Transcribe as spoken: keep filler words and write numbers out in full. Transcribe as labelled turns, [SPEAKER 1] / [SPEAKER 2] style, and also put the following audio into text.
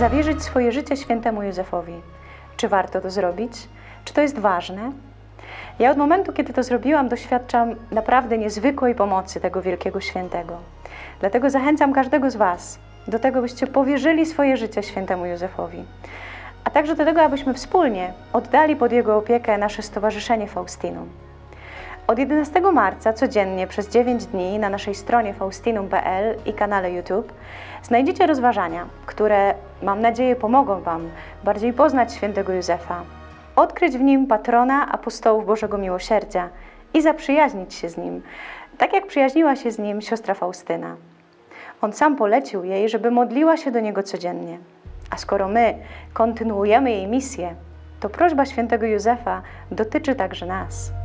[SPEAKER 1] zawierzyć swoje życie świętemu Józefowi. Czy warto to zrobić? Czy to jest ważne? Ja od momentu, kiedy to zrobiłam, doświadczam naprawdę niezwykłej pomocy tego wielkiego świętego. Dlatego zachęcam każdego z Was do tego, byście powierzyli swoje życie świętemu Józefowi, a także do tego, abyśmy wspólnie oddali pod jego opiekę nasze Stowarzyszenie Faustynum. Od jedenastego marca codziennie przez dziewięć dni na naszej stronie faustynum kropka p l i kanale YouTube znajdziecie rozważania, które, mam nadzieję, pomogą Wam bardziej poznać świętego Józefa, odkryć w nim patrona apostołów Bożego Miłosierdzia i zaprzyjaźnić się z nim, tak jak przyjaźniła się z nim siostra Faustyna. On sam polecił jej, żeby modliła się do niego codziennie. A skoro my kontynuujemy jej misję, to prośba świętego Józefa dotyczy także nas.